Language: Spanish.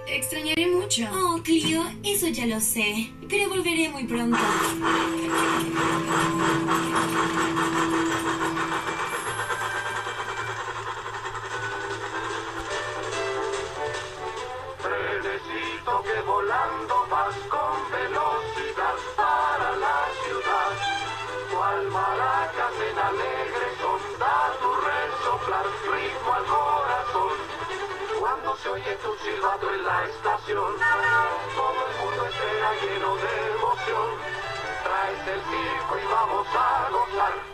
Te extrañaré mucho. Oh, Cleo, eso ya lo sé. Pero volveré muy pronto. Trenecito que volando vas con velocidad para la ciudad. Cual maracas en alegre son, da tu resoplar ritmo al corazón. Cuando se oye tu silbato en la estación, todo el mundo espera lleno de emoción. Traes el circo y vamos a gozar.